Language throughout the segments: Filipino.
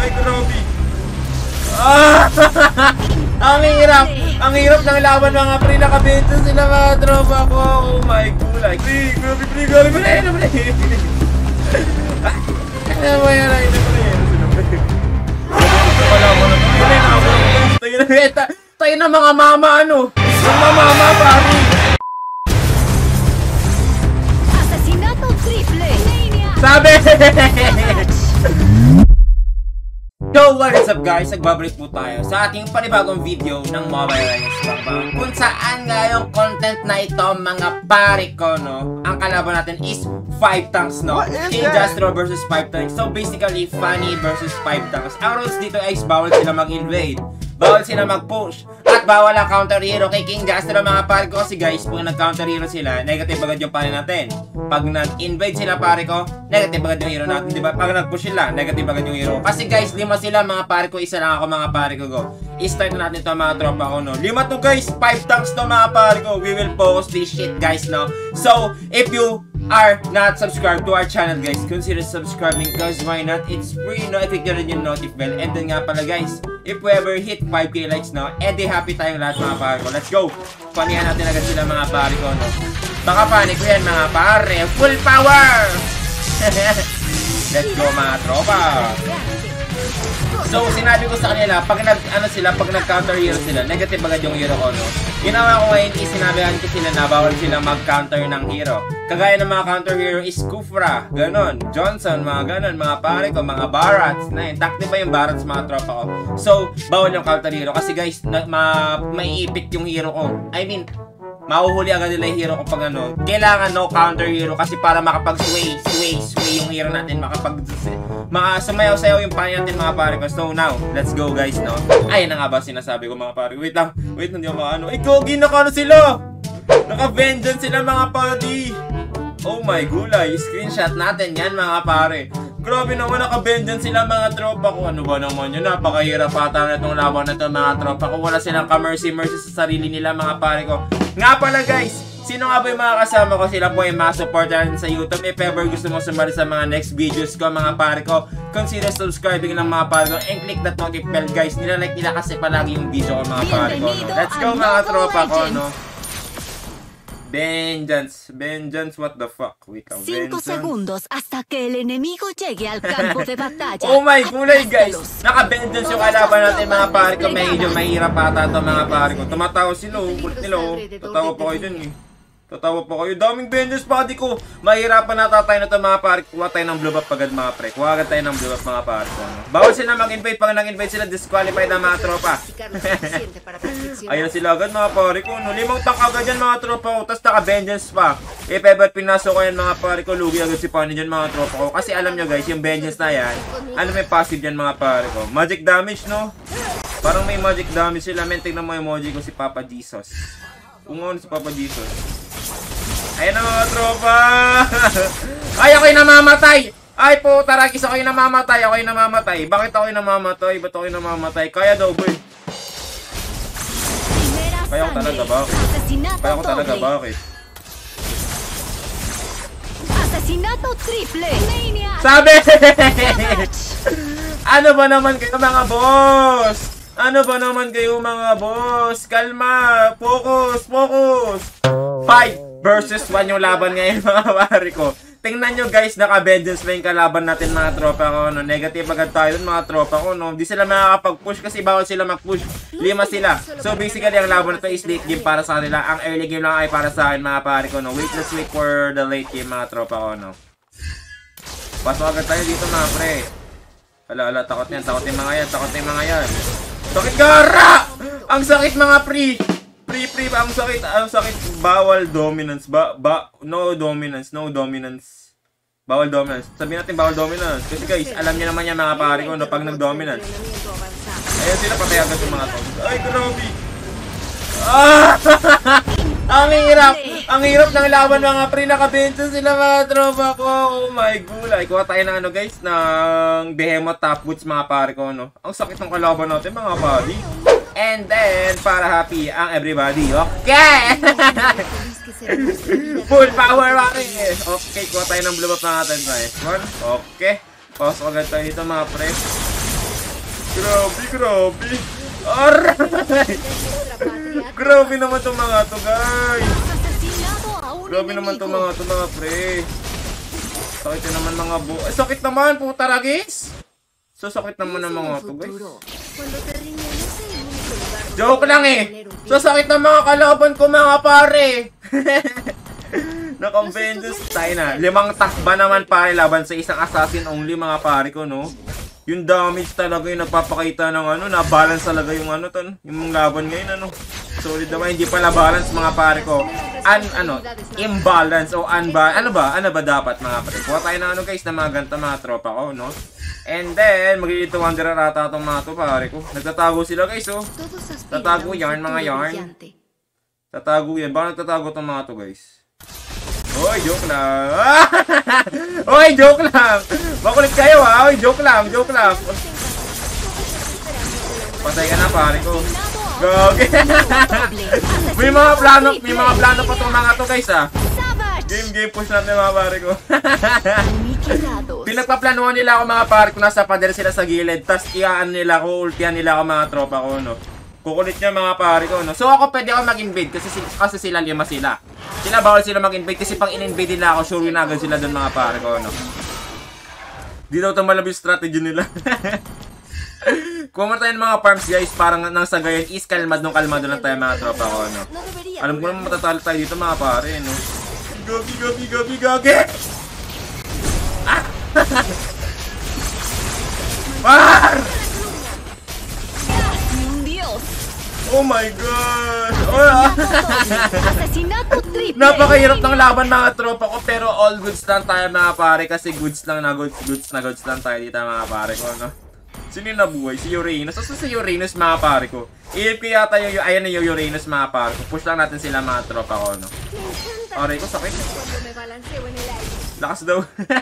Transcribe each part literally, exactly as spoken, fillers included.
Ay, grabe. Ah! Ang hirap! Ang hirap ng laban mga pre. Nakabento sila mga tropa ko. Oh my gulay. Pre, grabe pre, grabe pre. Ano pre? Ano ba yan? Ano pre? Wala mo na pre. Tayo na mga mama ano. Mga mama pari. Asesinato triple. Sabi! Yo, what is up guys? Nagbabalik po tayo sa ating panibagong video ng Mobile Legends Bang, kung saan nga yung content na ito mga pare ko, no? Ang kalaban natin is five tanks, no? King Jastro versus five tanks. So basically, Fanny versus five tanks. Ang rules dito ay bawal sila mag-invade, bawal sila mag-push, at bawal ang counter hero kay King Jastro mga pare ko. Kasi guys, pag nag-counter hero sila, negative agad yung pare natin. Pag nag-invade sila pare ko, negative agad yung hero natin, diba? Pag nag-push sila, negative agad yung hero. Kasi guys, lima sila mga pare ko, isa lang ako mga pare ko. Go. I-start na natin ito mga tropa ko, no? Lima to guys, five tanks to mga pare ko. We will focus this shit guys, no? So, if you are not subscribed to our channel guys, consider subscribing because why not? It's free, no? I-click nyo rin yung notif bell. And then nga pala guys, if we ever hit five K likes now, edi happy tayong lahat mga pare ko. Let's go! Panihan natin agad sila mga pare ko, no? Baka panik ko yan mga pare. Full power! Let's go mga tropa! So, sinabi ko sa kanila, pag nag, ano sila, pag nag-counter hero sila, negative agad yung hero ko, no? Ginawa ko ngayon is sinabihan ko sila na bawal sila mag-counter ng hero. Kagaya ng mga counter hero is Kufra, ganon, Johnson, mga ganon, mga pare ko, mga Barats, na yun. Takti ba yung Barats mga tropa ko? So, bawal yung counter hero. Kasi guys, na, ma, maiipit yung hero ko. I mean, mahuhuli agad nila yung hero ko pag ano. Kailangan no counter hero kasi para makapag-sway, sway, sway yung hero natin. Makapag, maka, sumayaw-sayaw yung pari natin mga pare ko. So now, let's go guys, no? Ay, na nga ba sinasabi ko mga pare ko. Wait lang, wait, hindi ako maano. Ay, gogi, naka-ano sila? Naka-vengeance sila mga pari. Oh my gulay, screenshot natin yan mga pare. Grabe naman, naka-vengeance sila mga tropa ko. Ano ba naman yun? Napakahirap ata na itong laban na ito mga tropa ko. Wala silang ka-mercy-mercy sa sarili nila mga pare ko. Nga pala guys, sino nga ba yung mga kasama ko? Sila po ay mga supporter natin sa YouTube. If ever gusto mo sumali sa mga next videos ko mga pare ko, consider subscribing ng mga pare ko and click that notif bell guys. Nilalike nila kasi palagi yung video ko mga pare ko, no? Let's go mga tropa ko, no? Vengeance, vengeance, what the fuck? Wait lang, cinco segundos hasta que el enemigo llegue al campo de batalla. Oh my gulay guys! Naka-vengeance yung kalaban natin mga pare ko. Medyo mahirap ata ito mga pare ko. Tumatawa sila, kulit nila oh. Tatawa pa kayo dun eh. Tatawa pa kayo. Daming vengeance pa di ko. Mahirapan na tayo na ito mga pare. Kuha tayo ng blue buff agad mga pre. Kuha agad tayo ng blue buff mga pare ko. Bawal sila mag-invade. Pag nag-invade sila, disqualified na mga tropa. Ayun sila agad mga pare ko. No? Limang tank agad yan mga tropa ko. Tapos naka-vengeance pa. If ever pinasok ko yan mga pare ko, lugi agad si Fanny dyan mga tropa ko. Kasi alam nyo guys, yung vengeance na yan, ano may passive yan mga pare ko. Magic damage, no? Parang may magic damage sila. Men, tignan mo emoji ko si Papa Jesus. Kung ano si Papa Jesus. Ayan na mga tropa. Ay, ako'y namamatay. Ay po, tarakis, ako'y namamatay. Ako'y namamatay. Bakit ako'y namamatay? Ba't ako'y namamatay? Kaya daw boy. Kaya ko talaga bakit? Kaya ko talaga bakit? Asesinato triple. Sabi! Ano ba naman kayo mga boss? Ano ba naman kayo mga boss? Kalma! Focus! Focus! five versus one yung laban ngayon mga pare ko. Tingnan nyo guys, naka-vengeance pa yung kalaban natin mga tropa ko. No? Negative agad tayo dun mga tropa ko. No? Di sila makakapag-push kasi bawal sila mag-push. Lima sila. So basically ang laban na to is late game para sa kanila. Ang early game lang ay para sa akin mga pare ko. No? Wait, let's wait for the late game mga tropa ko. No? Pasok agad tayo dito mga pre. Ala, ala, takot yan. Takot yung mga yan. Takot yung mga yan. Sakit gara! Ang sakit mga pre! Pre, pre, ang sakit, ang sakit. Bawal dominance. Ba, ba, no dominance, no dominance. Bawal dominance. Sabihin natin bawal dominance. Kasi guys, alam niyo naman yan mga pare ko, no, pag nag-dominance. Ayan sila, patay agad yung mga tao. Ay, grabe! Ah! Ang hirap! Ang hirap ng laban mga pre. Nakabento sila mga tropa ko. Oh my gulay. Kuha tayo ng ano guys, ng Behemoth top boots mga pare ko, no. Ang sakit ng kalaban natin mga buddy. And then, para happy ang everybody. Okay! Full power pare! Okay, kuha tayo ng blue buff natin guys. One, okay. Pasok agad tayo dito mga pre. Grabe, grabe. Aray! Grabe naman itong mga to, guys. Grabe naman itong mga to, mga pre. Sakit yun naman mga bu... Ay, sakit naman, puta ragis. So, sakit naman ng mga to, guys. Joke lang eh. So, sakit ng mga kalaban ko, mga pare. Naka-Vengeance tayo na. Limang takba naman pare laban sa isang assassin only, mga pare ko, no? Yung damage talaga yung nagpapakita ng ano, na-balance talaga yung ano ton, yung laban ngayon ano. Solid naman, hindi pala balance mga pare ko. Un, ano, imbalance o unba, ano ba? Ano ba dapat mga pare? Kuha tayo ng ano guys, na mga ganta mga tropa ko, no? And then, mag-iito wanderer ata itong mga to pare ko. Nagtatago sila guys, oh. Tatago yarn, mga yarn. Tatago yan. Baka nagtatago itong mga to guys? Oy, joke lang. Oy, joke lang. Makulit kayo ha. Oy, joke lang, joke lang. Patay ka na pare ko. Gogi. May mga plano, may mga plano pa tong mga to guys ha. Game, game push natin mga pare ko. Pinagpaplanuhan nila ako mga pare ko, nasa pader sila sa gilid. Tapos iaan nila ako, ultihan nila ako mga tropa ko, no. Kukulit niya mga pare ko, no. So ako pwede ako mag-invade kasi, kasi sila lima sila. Sila bawal sila mag-invade kasi pang in-invade nila ako, sure win agad sila doon mga pare ko, no. Di daw ito malabing strategy nila. Kung tayo ng mga farms guys, parang nang sa gayon is kalmad nung kalmado lang tayo mga tropa ko, no. Alam ko naman matatalo tayo dito mga pare, no. Gogi, gogi, gogi, gogi! Ah! Par! Oh my god! Oh, napakahirap ng laban mga tropa ko, pero all goods lang tayo mga pare kasi goods lang na goods, goods na goods lang tayo dito mga pare ko, no? Sino yung nabuhay? Si Uranus. Asa si Uranus mga pare ko? I F K yata yung, ayan na yung Uranus mga pare ko. Push lang natin sila mga tropa ko, no? Aray ko, sakit. Lakas daw.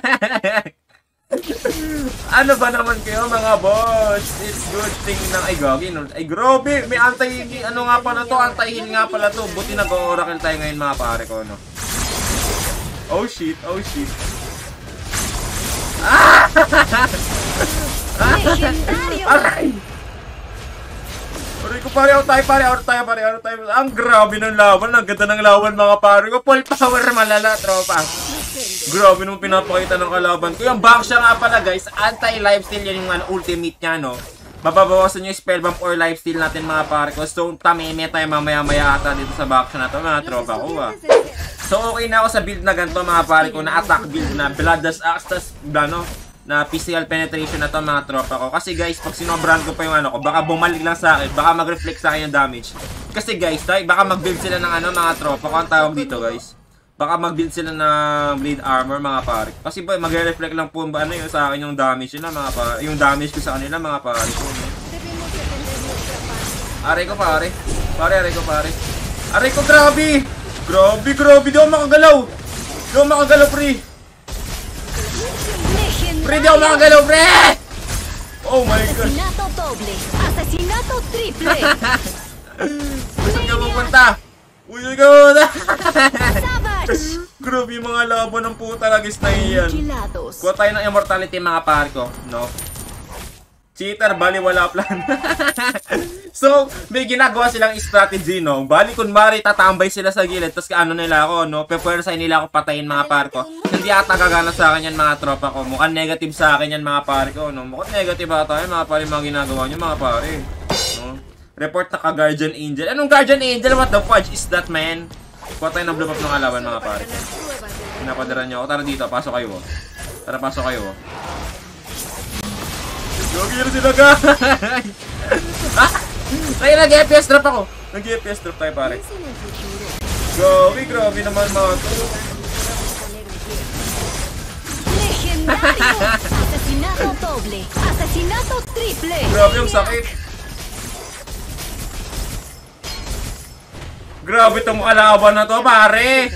Ano ba naman kayo mga boss? It's good thing na ay gagi no. Ay grabe, may anti ano nga pala to, anti-heal nga pala to. Buti nag-oracle tayo ngayon mga pare ko, no. Oh shit, oh shit. Ah! Aray! Aray ko pare, out tayo pare, out tayo pare, out tayo. Ang grabe ng laban, ang ganda ng laban mga pare ko. Full power malala tropa. Grabe nung pinapakita ng kalaban ko. Yung Baksha nga pala guys, anti-lifesteal yan yung ano, ultimate niya, no. Mababawasan yung spell bump or lifesteal natin mga pare ko. So tameme tayo mamaya-maya ata dito sa Baksha na to mga tropa ko ah. So okay na ako sa build na ganito mga pare ko, na attack build na Bloodlust Axe, tas ano, na physical penetration na to mga tropa ko. Kasi guys, pag sinobran ko pa yung ano ko, baka bumalik lang sa akin, baka mag-reflect sa akin yung damage. Kasi guys, tayo, baka mag-build sila ng ano mga tropa ko, ang tawag dito guys. Baka mag-build sila ng blade armor mga pare. Kasi boy, magre-reflect lang po ba ano yung sa akin yung damage nila mga pare. Yung damage ko sa kanila mga pare ko. Aray ko pare. Pare, aray ko pare. Aray ko, grabe. Grabe, grabe. Di ako makagalaw. Di ako makagalaw, pre. Pre, di ako makagalaw, pre. Oh my god. Asesinato doble. Asesinato triple. Saan ka pupunta? Uy, my god. Grabe yung mga laban ng puta lagis na iyan. Kuha tayo ng immortality mga pare ko, no? Cheater, bali wala plan. So, may ginagawa silang strategy, no? Bali kunwari tatambay sila sa gilid, tapos ano nila ako, no? Pepwersay nila ako patayin mga pare ko. Hindi ata gagana sa akin yan mga tropa ko. Mukhang negative sa akin yan mga pare ko, no? Mukhang negative ata yung mga pare mga ginagawa nyo mga pare, no? Report na ka Guardian Angel. Anong Guardian Angel? What the fudge is that, man? Kuha tayo ng blow up ng alaban mga pare. Pinapadaran nyo ako. Tara dito, pasok kayo. Tara, pasok kayo. Gogi na sila guys! Ah! Tayo, nag-F P S drop ako. Nag-F P S drop tayo pare. Gogi, grabe naman mga to. Legendario. Asesinato doble. Asesinato triple. Grabe yung sakit. Grabe itong kalaban na to, pare!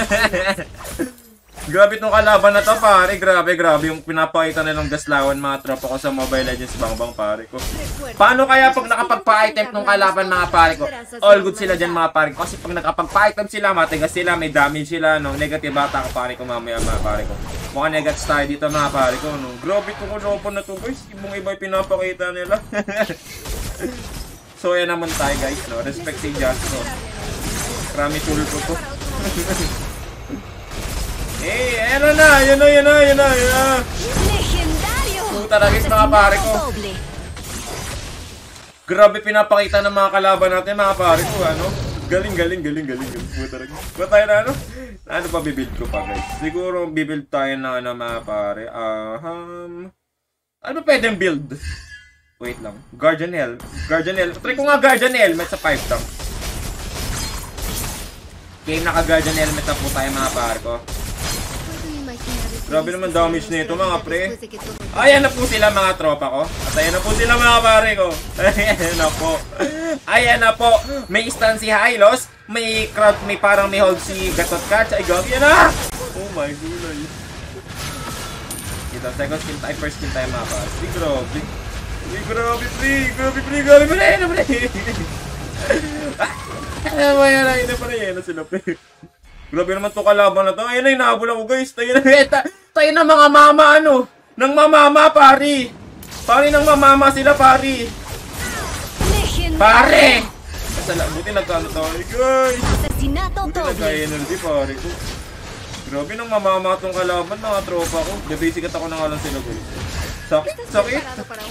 Grabe itong kalaban na to, pare. Grabe, grabe yung pinapakita nilang gaslawan mga tropa ko sa Mobile Legends Bangbang, pare ko. Paano kaya pag nakapagpa-item ng kalaban mga pare ko? All good sila dyan mga pare ko. Kasi pag nakapagpa-item sila, matigas sila, may damage sila, no? Negative attack pare ko mamaya mga pare ko. Mukhang negats tayo dito mga pare ko, no? Grabe itong ulopan na to, guys. Ibang iba yung pinapakita nila. So, yan naman tayo, guys, no? Respect si Jasper. Krami tulpo to. Eh, ayan na, ayan na, ayan na, ayan na, ayan na. Puta na, guys, mga pare ko. Grabe pinapakita ng mga kalaban natin, mga pare ko, ano? Galing, galing, galing, galing. Puta na, ba tayo na, ano? Ano pa bibuild ko pa, guys? Siguro bibuild tayo na, ano, mga pare. Um, ano pa pwedeng build? Wait lang. Guardian Helmet. Guardian Helmet. Try ko nga Guardian Helmet sa five tank. Okay, naka-Guardian Helmet na po tayo, mga pare ko. Grabe naman damage nito, mga pre. Ayan na po sila, mga tropa ko. At ayan na po sila, mga pare ko. Ayan na po. Ayan na po. May stun si Hylos. May crowd, may parang may hold si Gatot Catch. Ay, gabi yan na! Oh my gulay. Ito, second skill tayo, first skill tayo, mga pare. Ay, grabe. Ay, grabe, pre. Grabe, pre. Grabe, pre. Ayan na, pre. Ayan na, ayan na, ayan na, pre. Ayan na sila, pre. Grabe naman to kalaban na to. Ayun na, hinahabol ako, guys. Tayo na, tayo na mga mama, ano. Nang mamama, pari. Pari ng mamama sila, pari. Pare! Kasala, buti nagkano tayo, guys. Buti nagka-energy, pari ko. Grabe nang mamama tong kalaban, mga tropa ko. Nabasic at ako na nga lang sila, guys. Sakit, sakit.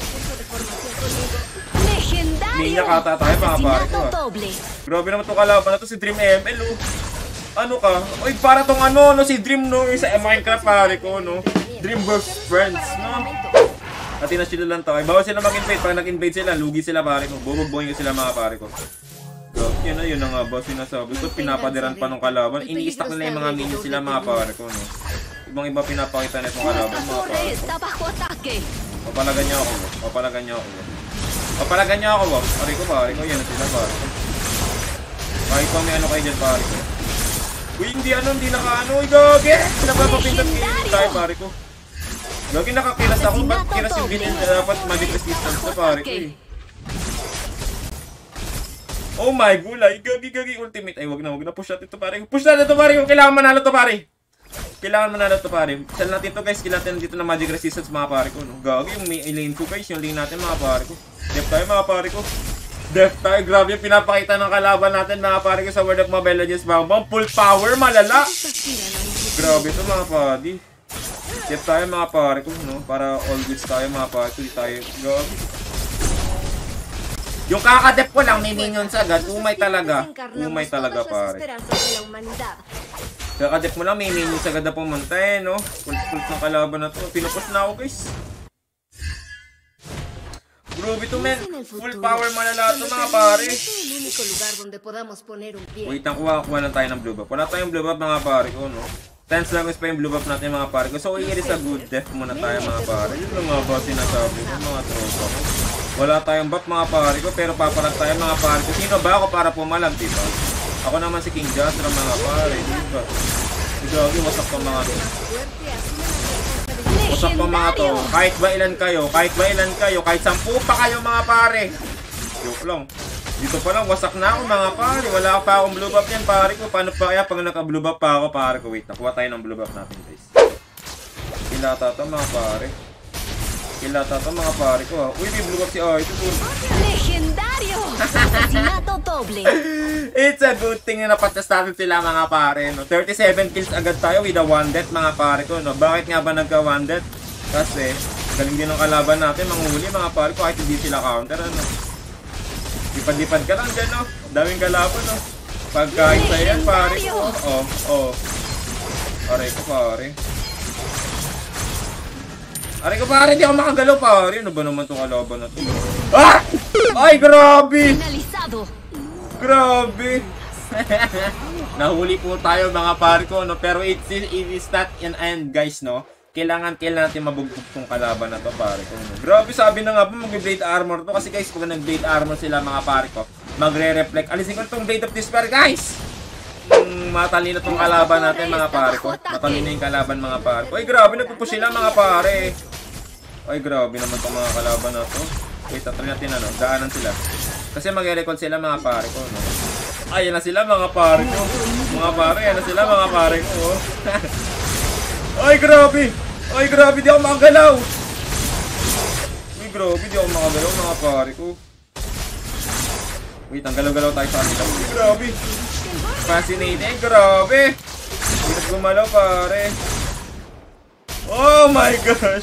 Niya kata tayo, mga pari ko, ha. Grabe naman tong kalaban na to, si Dream M L, oh. Ano ka? Oy, para tong ano, no, si Dream, no, yung sa Minecraft, pare ko, no. Dreamworks Friends, no. At inasila lang tayo. Bawal sila mag-invade. Pag nag-invade sila, lugi sila, pare ko. Bubugboyin ko sila, mga pare ko. So, yun na, yun na nga ba, sinasabi ko. Pinapadiran pa ng kalaban. Ini-stack nila yung mga minions sila, mga pare ko, no. Ibang iba pinapakita na itong kalaban, mga pare ko. Papalagan niya ako, papalagan niya ako. Papalagan niya ako, pare ko, pare ko. Yan na sila, pare ko. Kahit pa may ano kayo dyan, pare ko. Uy, hindi ano, hindi naka-ano. Uy, gage! Pinapapapindat kayo tayo, pare ko. Gage, nakakilas ako. Ba't kilas yung bilin na dapat magic resistance na, pare ko, eh. Oh my gulay. Gage, gage, ultimate. Ay, wag na, wag na. Push natin ito, pare. Push natin ito, pare. Kailangan manalo ito, pare. Kailangan manalo ito, pare. Sell natin ito, guys. Kailangan natin dito na magic resistance, mga pare ko, no? Gage, yung may lane ko, guys. Yung lane natin, mga pare ko. Dep tayo, mga pare ko. Def tayo, grabe yung pinapakita ng kalaban natin, mga pare ko, sa World of Mobile Legends, bang bang, full power, malala. Grabe ito, mga padi. Def tayo, mga pare ko, no? Para all goods tayo, mga pare ko, di tayo, grabe. Yung kakadep ko lang, may minions agad, umay talaga. Umay talaga, pare. Kakadep mo lang, may minions agad na pumunta, eh, no? Full full ng kalaban na to. Pinupos na ako, guys. Grabe ito, men. Full power malala ito, mga pare. Wait, ang kuha, kuha lang tayo ng blue buff. Wala tayong blue buff, mga pare ko, no? ten seconds pa yung blue buff natin, mga pare ko. So, it is a good death muna tayo, mga pare. Yun lang mga ba sinasabi ko, mga tropa ko. Wala tayong buff, mga pare ko, pero papalag tayo, mga pare ko. Sino ba ako para pumalag, diba? Ako naman si King Jasper, mga pare, diba? Gagi, wasak pa mga to. Wasak pa mga to. Kahit ba ilan kayo, kahit ba ilan kayo, kahit sampu pa kayo, mga pare. Joke lang. Dito pa lang, wasak na ako, mga pare. Wala pa akong blue buff yan, pare ko. Paano pa kaya pag naka-blue buff pa ako, pare ko? Wait, nakuha tayo ng blue buff natin, guys. Kilata to, mga pare. Kilata to, mga pare ko, ha. Uy, may blue buff si Ay. Legendario! Asesinato doble. It's a good thing na napatas natin sila, mga pare, no? thirty-seven kills agad tayo with a one death, mga pare ko, no? Bakit nga ba nagka one death? Kasi, galing din ang kalaban natin, manghuli, mga pare ko, kahit hindi sila counter, ano? Lipad-lipad ka lang dyan, no? Daming kalaban, no? Pagkain sa'yo yan, pare ko. Oh, oh. Pare ko, pare. Pare ko, pare. Hindi ako makagalaw, pare. Ano ba naman itong kalaban na ito? Ah! Ay, grabe! Grabe! Nahuli po tayo, mga pare ko, no? Pero it is not an end, guys, no? Kailangan, kailangan natin mabugbog tong kalaban na to, pare ko. No? Grabe, sabi na nga po, mag-blade armor to. Kasi guys, pag nag-blade armor sila, mga pare ko, magre-reflect. Alisin ko itong Blade of Despair, guys! Yung matalino tong kalaban natin, mga pare ko. Matalino yung kalaban, mga pare ko. Ay, grabe, nagpupush sila, mga pare. Ay, grabe naman tong mga kalaban na to. Wait, tatry natin, ano, daanan sila. Kasi mag-recall sila, mga pare ko, no? Ay, yan na sila, mga pare ko. Mga pare, yan na sila, mga pare ko. Ay, grabe! Ay, grabe, di ako makagalaw! Ay, grabe, di ako makagalaw, mga pare ko. Wait, ang galaw-galaw tayo sa kanila. Ay, grabe! Fascinating, grabe! Hindi gumalaw, pare. Oh my gosh!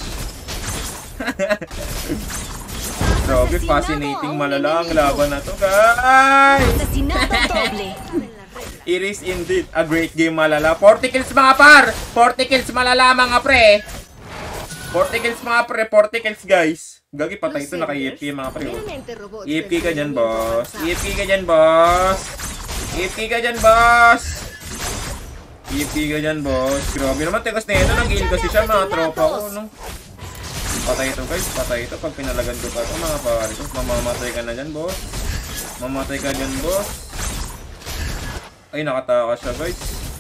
Grabe, fascinating, malala ang laban na to, guys! Asesinato doble. It is indeed a great game, malala. forty kills, mga par! forty kills, malala, mga pre! forty kills, mga pre. forty kills, guys. Gagi, patay ito. Naka-E F K, mga pre. E F K ka dyan, boss. E F K ka dyan, boss. E F K ka dyan, boss. E F K ka dyan, boss. Grabe naman, tekas na ito. Nag-heal kasi siya, mga tropa ko, no? Patay ito, guys. Patay ito. Pag pinalagan ko pa ito, mga pare ko. Mamamatay ka na dyan, boss. Mamamatay ka dyan, boss. Ay, nakataka siya, guys.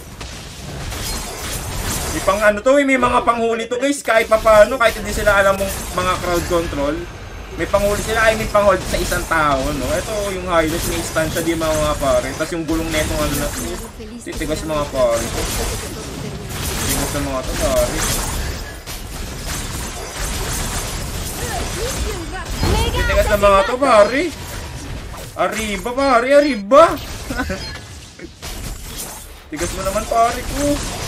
May pang ano to, may mga panghuli to, guys. Kahit pa paano, kahit hindi sila alam mong mga crowd control. May panghuli sila, ay may panghold sa isang tao, no? Ito yung highlight, may instansya di mga mga pare. Tapos yung gulong na itong ano na to. Titigas mga pare. Titigas na mga to, pare. Titigas na mga to, pare. Arriba, pare, arriba. Tigas mo naman, pare ko.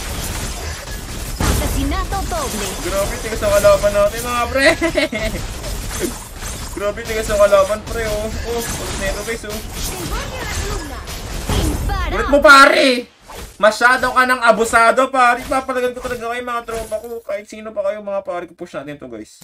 Asesinato doble. Grabe, tigas ang kalaban natin, mga pre. Grabe, tigas ang kalaban, pre, oh. Oh, ulit na ito, guys, oh. Ulit mo, pare. Masyado ka ng abusado, pare. Papalagan ko talaga kayo, mga tropa ko. Kahit sino pa kayo, mga pare ko. Push natin to, guys.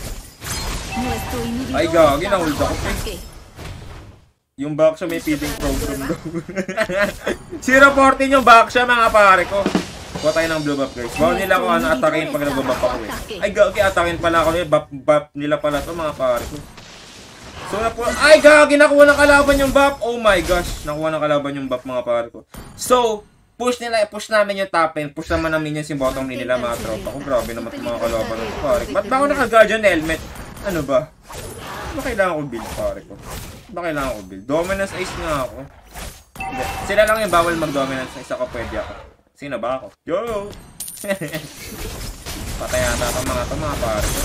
Ay, gagi, nahuld ako, pre. Yung back siya may feeding program daw. zero fourteen yung back siya, mga pare ko. Kuha tayo ng blue buff, guys. Bawal nila kung ano atakin pag nag-buff ako, eh. Ay, gagi, atakin pala ako, eh. Buff, buff nila pala to, mga pare ko. So, na po. Ay, gagi, nakuha ng kalaban yung buff. Oh my gosh, nakuha ng kalaban yung buff, mga pare ko. So, push nila, push namin yung top end. Push naman namin yung bottom lane nila, mga tropa ko. Grabe naman itong mga kalaban ng pare ko. Ba't ba ako naka-guardian helmet? Ano ba? Ba kailangan ko build, pare ko? Ba kailangan ko build? Dominance Ace nga ako. Hindi. Sila lang yung bawal mag-dominance Ace ako, pwede ako. Sino ba ako? Yo! Patay yata ito mga ito, mga pare ko.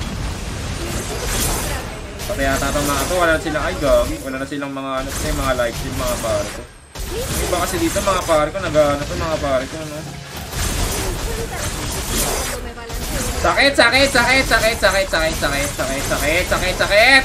Patay yata ito mga ito. Wala na silang, ay gagi. Wala na silang mga ano, mga life steal, mga pare ko. Iba kasi dito mga pare ko, nag-ano ito mga pare ko, no? Sakit, sakit, sakit, sakit, sakit, sakit, sakit, sakit, sakit, sakit, sakit!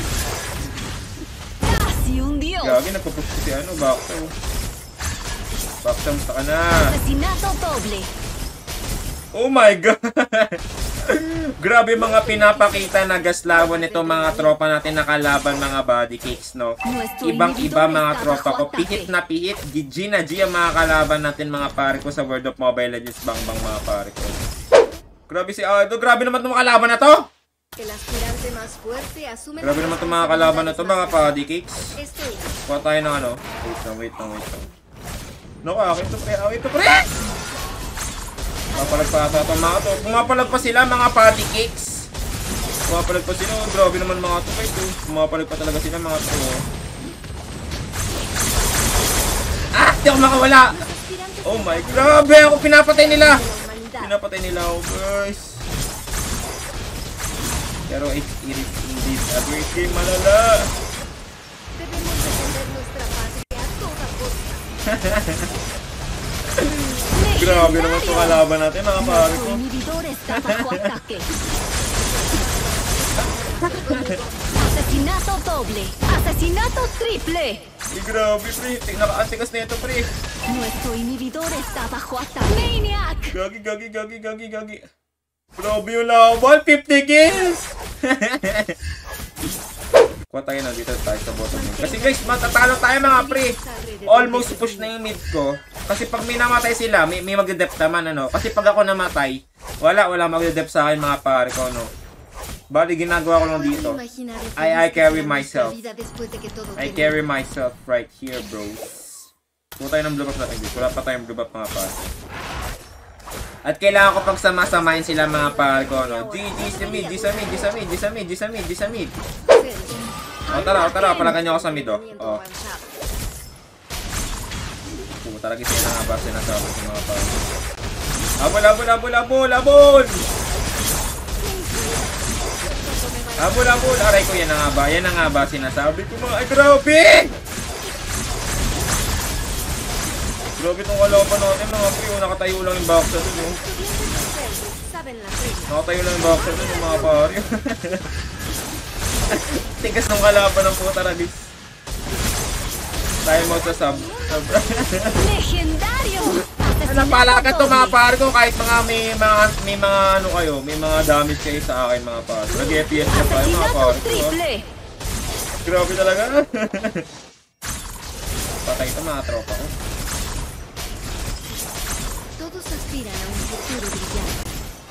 Gagi, nagpapush ko si ano, Bakta. Bakta, musta ka na? Asesinato doble. Oh my god! Grabe mga pinapakita na gaslawan nito mga tropa natin nakalaban, mga body cakes, no? Ibang iba mga tropa ko. Pihit na pihit. G na G ang mga kalaban natin, mga pare ko, sa World of Mobile Legends. Bang bang, mga pare ko. Grabe si Aldo. Grabe naman itong mga kalaban na to! Grabe naman itong mga kalaban na to, mga body cakes. Kuha tayo ng ano. Wait lang, wait lang, wait lang. Naku, akin to pre, akin to pre! Pumapalag pa ata itong mga to. Pumapalag pa sila, mga body cakes. Pumapalag pa sila. Grabe naman mga to, guys. Pumapalag pa talaga sila, mga to. Ah! Di ako makawala! Oh my, grabe! Ako pinapatay nila! Pinapatay nila ako, guys. Pero it is indeed a great game, malala. Grabe naman itong kalaban natin, mga pare ko. Asesinato doble. Asesinato triple. Ay, grabe, pre. Naka-antikas na ito, pre. Nuestro inhibidor está bajo ataque. Maniac! Gagi, gagi, gagi, gagi, gagi. Grabe yung laban, fifty kills! Kuha tayo na dito tayo sa bottom lane. Kasi guys, matatalo tayo, mga pre. Almost push na yung mid ko. Kasi pag may namatay sila, may, may mag-dep naman, ano. Kasi pag ako namatay, wala, wala mag-dep sa akin, mga pare ko, no. Bali, ginagawa ko lang dito. I, I carry myself. I carry myself right here, bros. Kuha tayo ng blue buff natin, guys. Wala pa tayong blue buff, mga pare. At kailangan ko pag sama-samahin sila, mga pare ko, no? G, G sa mid, G sa mid, G sa mid, G sa mid, G sa mid, G sa mid. O, tara, o, tara, palagan nyo ako sa mid, o. O. O, talaga sila nga ba sinasabi sa mga pare. Habol, habol, habol, habol, habol! Habol, habol! Aray ko, yan na nga ba? Yan na nga ba sinasabi ko mga... Ay, grabe! Grabe itong kalaban natin mga pre. Nakatayo lang yung boxer dun. Oh. Nakatayo lang yung boxer dun mga pare. Tigas ng kalaban ng puta na dis. Tayo mo sa sub. Legendario. Napalakan to mga pare ko kahit mga may mga may mga ano kayo, may mga damage kayo sa akin mga pare. Nag-F P S na pa mga pare ko. Grabe talaga. Patay ito mga tropa ko. Todos aspiran a un futuro brillante.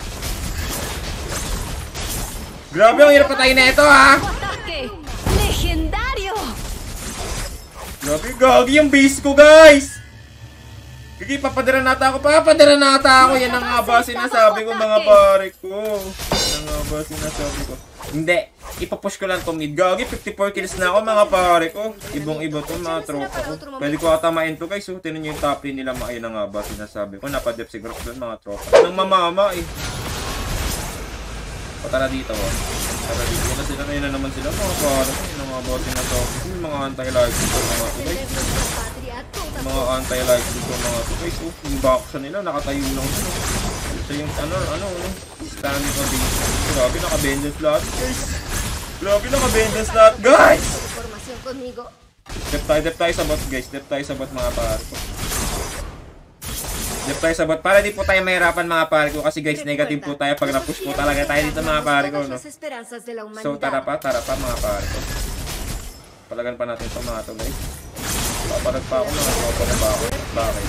Grabe ang hirap patayin na ito ha. Ataque legendario. Grabe gagi yung base ko guys. Gigi, papadira nata ako, papadira nata ako. Yan ang nga ba sinasabi ko mga pare ko. Yan ang nga ba sinasabi ko. Hindi, ipapush ko lang to mid. Gagi, fifty-four kills na ako mga pare ko. Ibong iba to mga tropa ko. Pwede ko atamain to guys. So, tinan nyo yung top lane nila. Ayun ang nga ba sinasabi ko. Napadep si Grox doon mga tropa. Nang mamama eh. Patara dito oh. Patara dito. Yun na sila, yun na naman sila mga pare ko. Yun ang nga ba sinasabi ko. Yung mga anti-life dito mga to guys. Mga anti-life dito mga to guys. Oh, yung boxer nila nakatayo lang dito. So yung ano, ano, ano. Standing on dito. Grabe, naka-vengeance lahat guys. Grabe, naka-vengeance lahat guys. Dep tayo, dep tayo sa bot guys. Dep tayo sa bot mga pare ko. Dep tayo sa bot. Para di po tayo mahirapan mga pare ko. Kasi guys, negative po tayo pag na-push po talaga tayo dito mga pare ko. No? So tara pa, tara pa mga pare ko. Palagan pa natin ito mga to guys. Papalag pa ako mga tropa na ba ako? Bakit?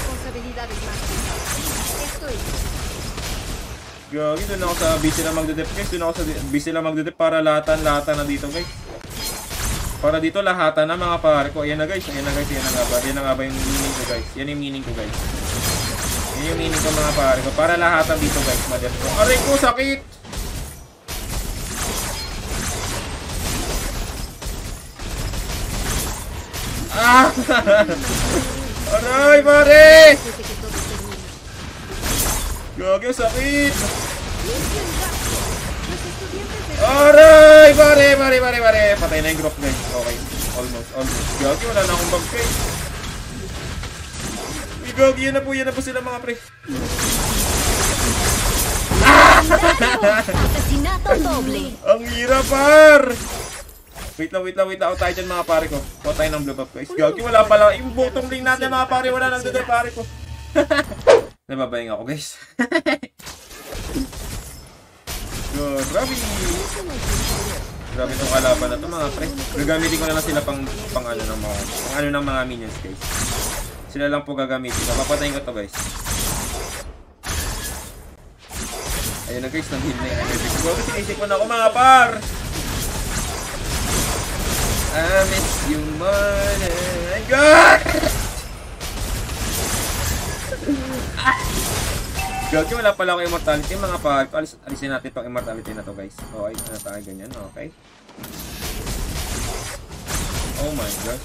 Gagi, doon ako sa busy na magdedep guys. Doon ako sa busy na magdedep para lahatan-lahatan na dito guys. Para dito lahatan na mga pare ko. Ayan na guys, ayan na guys, ayan na nga ba. Ayan na nga ba yung meaning ko guys. Yan yung meaning ko guys. Yan yung meaning ko mga pare ko. Para lahatan dito guys, madep ko. Aray ko, sakit! Ah! Aray, pare! Gagi, sakit! Aray, pare, pare, pare, pare! Patay na yung group guys. Okay, almost, almost. Gagi, wala na akong bag guys. Uy, gagi, yan na po, yan na po sila mga pre. Ah! Ang hirap, par! Wait lang, wait lang, wait lang. Ako tayo dyan mga pare ko. Ako tayo ng blue buff guys. Gagi, wala pala. Yung bottom lane natin mga pare. Wala nang dito pare ko. Nababayang ako guys. Grabe. Grabe itong kalaban na ito mga pre. Gagamitin ko na lang sila pang, pang ano ng mga, pang ano ng mga minions guys. Sila lang po gagamitin. Papatayin ko to guys. Ayun na guys, nang-heal na yung energy ko. Sinisip ko na ako mga par. I miss you more than God! Gagi, wala pala ako immortality mga pag. Alis, alisin natin itong immortality na to guys. Okay, ano tayo ganyan, okay. Oh my gosh.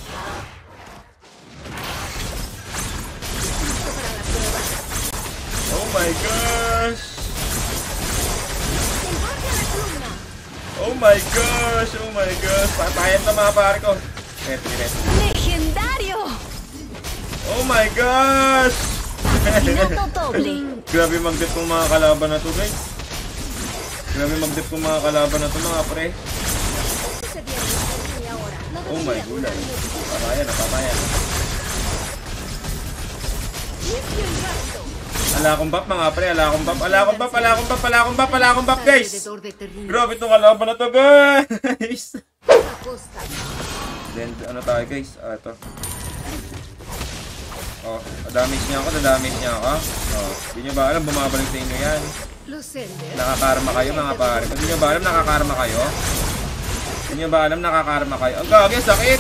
Oh my gosh! Oh my gosh! Oh my gosh! Patayan na mga pare ko. Reto, reto. Legendario! Oh my gosh! Grabe mag-dip kong mga kalaban na to guys. Grabe mag-dip kong mga kalaban na to mga pre. Oh my gulay. Patayan na, patayan. Ala akong buff mga pre, ala akong buff, ala akong buff, ala akong buff, ala akong buff, ala akong buff guys. Grabe itong kalaban na to guys. Then ano tayo guys, ah ito. Oh, damage niya ako, damage niya ako. Oh, hindi nyo ba alam, bumabalik sa inyo yan. Nakakarma kayo mga pare. Hindi nyo ba alam, nakakarma kayo? Hindi nyo ba alam, nakakarma kayo? Ang gagi, sakit!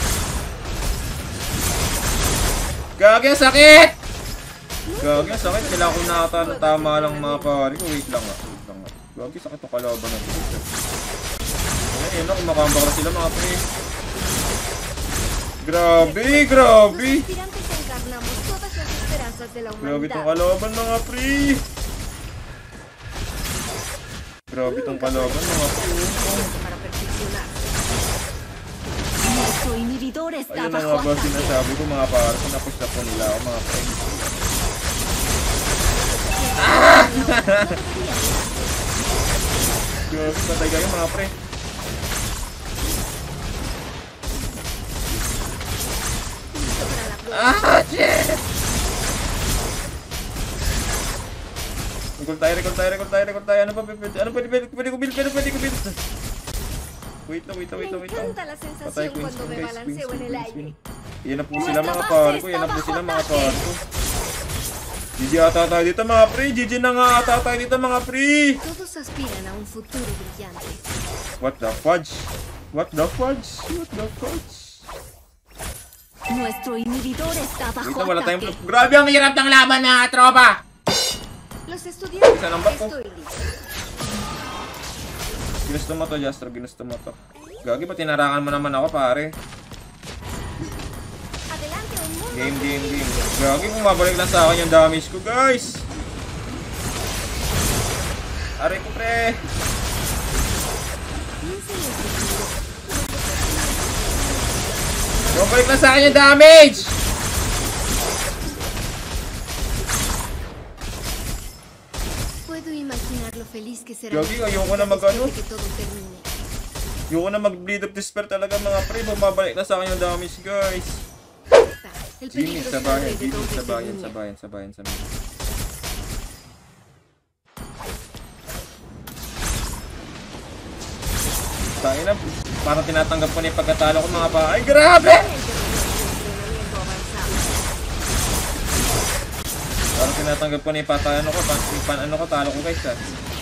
Gagi, sakit! Gagi, sakit. Kailangan ko nakatalo. Tama lang mga pare ko. Wait lang nga. Wait lang nga. Gagi, sakit ang kalaban na ito. Ayun na, kumakambak na sila mga pre. Grabe, grabe. víctimas de la Grabe tong humanidad. kalaban mga pre. Grabe tong kalaban mga pre. Para perfeccionar. Nuestro inhibidor está Ayun na bajo nga ba ataque. sinasabi ko mga pare. Kung napush na po nila ako mga pre. Grabe patay kayo mga pre. Ah, shit! Record tayo, record tayo, record tayo, record tayo. Ano pa, pwede, ano pwede, pwede, pwede ko build, pwede, pwede ko build. Wait lang, wait lang, Me wait lang, wait lang. encanta la Patay, sensación Queens, cuando me guys, balanceo Queens, en el Queens, aire. Queens. Yan na po sila mga pare ko, yan na po sila mga pare ko. G G ata tayo dito mga pre, G G na nga ata tayo dito mga pre. Todos aspiran a un futuro brillante. What the fudge? What the fudge? What the fudge? Nuestro inhibidor está bajo Dito wala tayong... ataque. Grabe ang hirap ng laban na tropa! Los estudiantes, Isa lang ba po? estoy listo. Ginusto mo to, Jastro, ginusto mo to. Gagi, ba't tinarangan mo naman ako pare? Adelante, un mundo. Game, game, game. Gagi, bumabalik lang sa akin yung damage ko, guys. Aray ko, pre. Piensa en el futuro. Bumabalik lang sa akin yung damage. Puedo imaginar lo feliz que será. Yogi, mi ayoko na vida mag-ano. después de que todo termine. Ayoko na mag-bleed of despair talaga mga pre. Bumabalik lang sa akin yung damage, guys. El Jimmy, peligro sa está bayan, alrededor Jimmy, de sa ese bayan, niño. sa bayan, sa bayan, sa bayan. Tayo na, parang tinatanggap ko na yung pagkatalo ko mga pa. Ay, grabe! Entrenamiento avanzado. Parang tinatanggap ko na yung patay, ano ko, pan, pan, ano ko, talo ko guys, ha.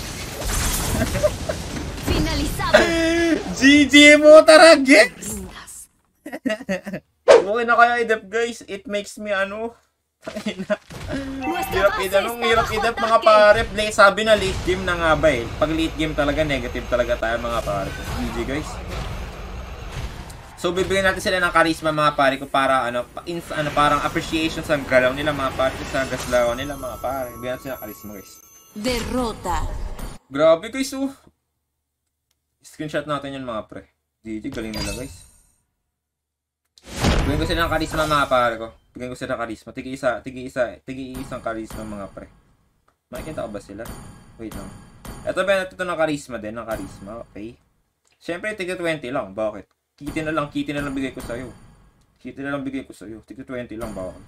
Finalizado. G G mo, tara, Gex! Rindas. Okay na kaya i-dep, guys. It makes me, ano, na. Nuestra Hirap base i-dep, anong está hirap bajo i-dep, mga ataque. pare. Play, sabi na late game na nga ba eh. Pag late game talaga, negative talaga tayo, mga pare. G G, guys. So, bibigyan natin sila ng charisma, mga pare ko, para, ano, pa, ins, ano, parang appreciation sa galaw nila, mga pare, sa gaslawan nila, mga pare. Bibigyan natin sila ng charisma, guys. Derrota. Grabe, guys, oh. Screenshot natin yan, mga pre. G G, galing nila, guys. Bigyan ko sila ng charisma, mga pare ko. Bigyan ko sila ng charisma. Tigi isa, tigi isa, tigi isang charisma, mga pre. Makikita ko ba sila? Wait lang. Ito ba, ito ng charisma din, ng charisma. Okay. Siyempre, tigi twenty lang. Bakit? Kiti na lang, kiti na lang bigay ko sa'yo. Kiti na lang bigay ko sa'yo. Tigi twenty lang, bakit?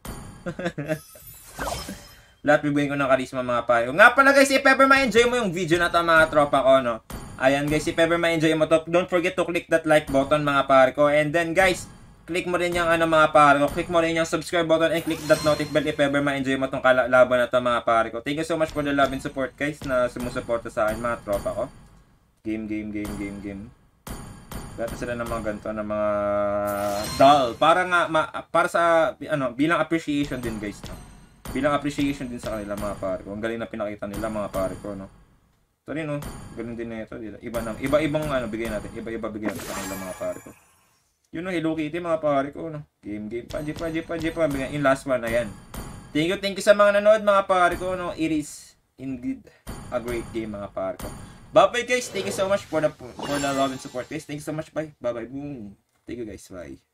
Lahat bibigyan ko ng charisma, mga pare. Nga pala, guys, if ever ma-enjoy mo yung video na ito, mga tropa ko, no? Ayan, guys, if ever ma-enjoy mo to, don't forget to click that like button, mga pare ko. And then, guys, click mo rin yung ano, mga pare ko. Click mo rin yung subscribe button and click that notif bell if ever ma-enjoy mo tong laban na ito, mga pare ko. Thank you so much for the love and support, guys, na sumusuporta sa akin, mga tropa ko. Game, game, game, game, game. Dati sila ng mga ganito, ng mga doll. Para nga, ma, para sa, ano, bilang appreciation din, guys, no? Bilang appreciation din sa kanila, mga pare ko. Ang galing na pinakita nila, mga pare ko, no? Ito rin, no? Galing din na ito. Iba na, iba-ibang, ano, bigay natin. Iba-iba bigay natin sa kanila, mga pare ko. Yun, no? Hello Kitty, mga pare ko, no? Game, game. Paji, paji, paji, pa. Bigyan. In last one, ayan. Thank you, thank you sa mga nanood, mga pare ko, no? It is, indeed, a great game, mga pare ko. Bye-bye, guys. Thank you so much for the, for the love and support, guys. Thank you so much. Bye. Bye-bye. Boom. Thank you, guys. Bye.